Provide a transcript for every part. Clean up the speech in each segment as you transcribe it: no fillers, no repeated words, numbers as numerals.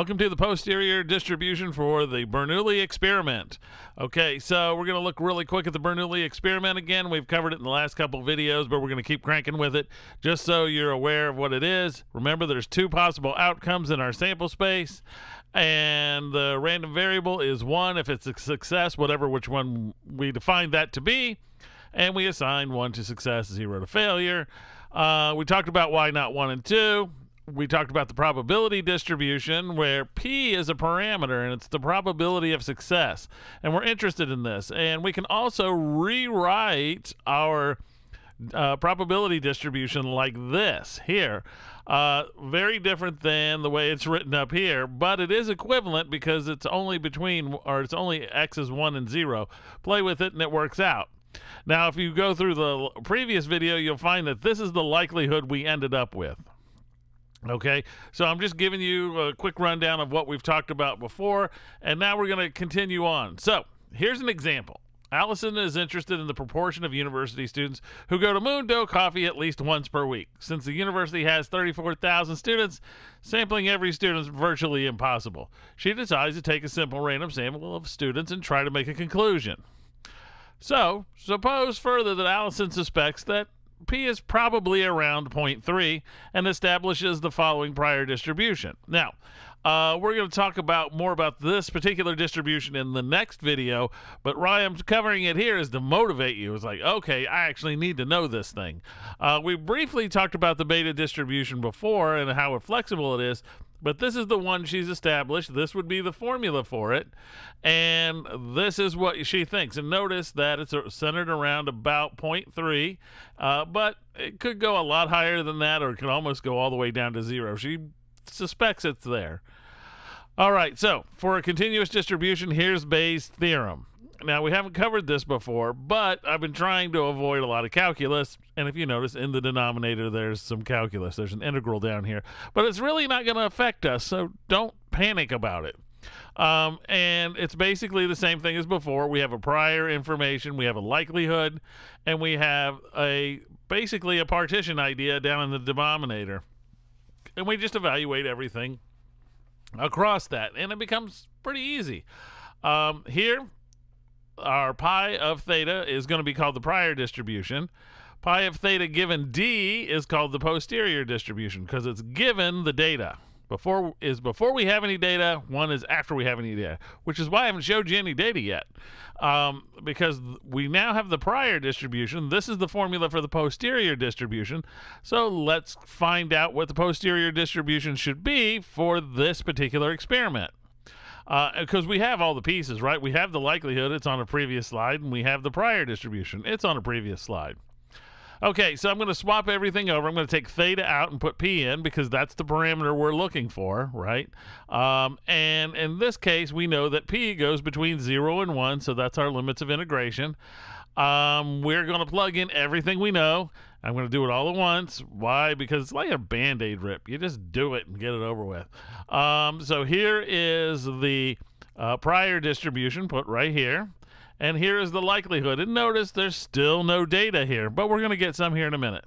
Welcome to the posterior distribution for the Bernoulli experiment. Okay, so we're going to look really quick at the Bernoulli experiment again. We've covered it in the last couple videos, but we're going to keep cranking with it just so you're aware of what it is. Remember, there's two possible outcomes in our sample space, and the random variable is 1 if it's a success, which one we define that to be, and we assign 1 to success, 0 to failure. We talked about why not 1 and 2. We talked about the probability distribution where P is a parameter and it's the probability of success. And we're interested in this. And we can also rewrite our probability distribution like this here. Very different than the way it's written up here, but it is equivalent because it's only it's only X is 1 and 0. Play with it and it works out. Now, if you go through the previous video, you'll find that this is the likelihood we ended up with. Okay, so I'm just giving you a quick rundown of what we've talked about before, and now we're going to continue on. So here's an example. Allison is interested in the proportion of university students who go to Moon Dough Coffee at least once per week. Since the university has 34,000 students, sampling every student is virtually impossible. She decides to take a simple random sample of students and try to make a conclusion. So suppose further that Allison suspects that P is probably around 0.3 and establishes the following prior distribution. Now, we're going to talk more about this particular distribution in the next video, but why I'm covering it here is to motivate you. It's like, okay, I actually need to know this thing. We briefly talked about the beta distribution before and how flexible it is, but this is the one she's established. This would be the formula for it, and this is what she thinks. And notice that it's centered around about 0.3, but it could go a lot higher than that, or it could almost go all the way down to 0. She suspects it's there. All right, so for a continuous distribution, here's Bayes' theorem. Now, we haven't covered this before, but I've been trying to avoid a lot of calculus. And if you notice, in the denominator, there's some calculus. There's an integral down here. But it's really not going to affect us, so don't panic about it. And it's basically the same thing as before. We have a prior information, we have a likelihood, and we have basically a partition idea down in the denominator. And we just evaluate everything across that, and it becomes pretty easy. Here, our pi of theta is going to be called the prior distribution. Pi of theta given D is called the posterior distribution because it's given the data. Before we have any data, 1 is after we have any data, which is why I haven't showed you any data yet, because we now have the prior distribution. This is the formula for the posterior distribution. So let's find out what the posterior distribution should be for this particular experiment. Because we have all the pieces, right? We have the likelihood, it's on a previous slide, and we have the prior distribution, it's on a previous slide. Okay, so I'm going to swap everything over. I'm going to take theta out and put P in because that's the parameter we're looking for, right? And in this case, we know that P goes between 0 and 1, so that's our limits of integration. We're going to plug in everything we know. I'm going to do it all at once. Why? Because it's like a Band-Aid rip. You just do it and get it over with. So here is the prior distribution put right here. And here is the likelihood. And notice there's still no data here, but we're going to get some here in a minute.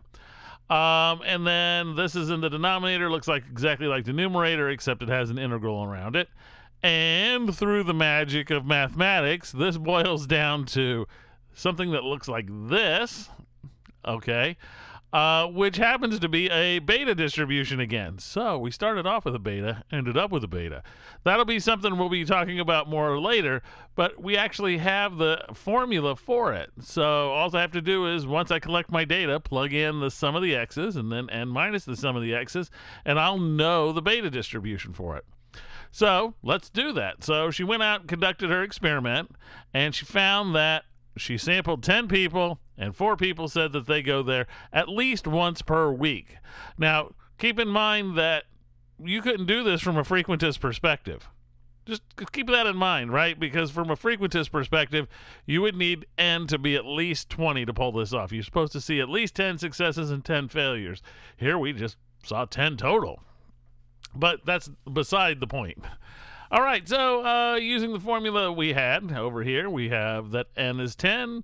And then this is in the denominator. Looks like exactly like the numerator, except it has an integral around it. And through the magic of mathematics, this boils down to something that looks like this, okay, which happens to be a beta distribution again. So we started off with a beta, ended up with a beta. That'll be something we'll be talking about more later, but we actually have the formula for it. So all I have to do is, once I collect my data, plug in the sum of the x's and then n minus the sum of the x's, and I'll know the beta distribution for it. So let's do that. So she went out and conducted her experiment, and she found that she sampled 10 people, and 4 people said that they go there at least once per week. Now, keep in mind that you couldn't do this from a frequentist perspective. Just keep that in mind, right? Because from a frequentist perspective, you would need n to be at least 20 to pull this off. You're supposed to see at least 10 successes and 10 failures. Here we just saw 10 total. But that's beside the point. All right, so using the formula we had over here, we have that n is 10,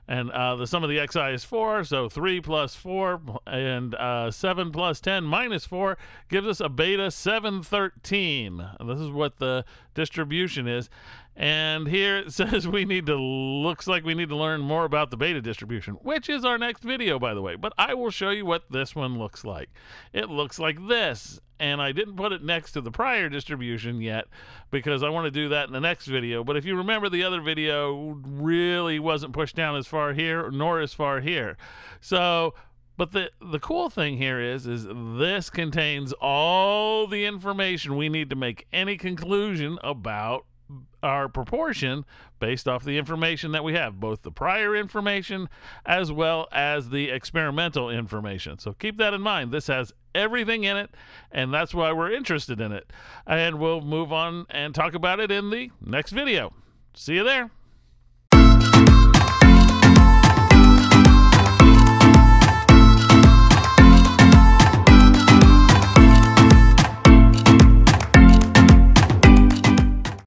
And the sum of the xi is 4, so 3 plus 4 and 7 plus 10 minus 4 gives us a beta 713. This is what the distribution is. And here it says looks like we need to learn more about the beta distribution, which is our next video, by the way. But I will show you what this one looks like. It looks like this. And I didn't put it next to the prior distribution yet because I want to do that in the next video. But if you remember, the other video really wasn't pushed down as far here nor as far here. So, but the cool thing here is this contains all the information we need to make any conclusion about our proportion based off the information that we have, both the prior information as well as the experimental information. So keep that in mind. This has everything in it, and that's why we're interested in it. And we'll move on and talk about it in the next video. See you there.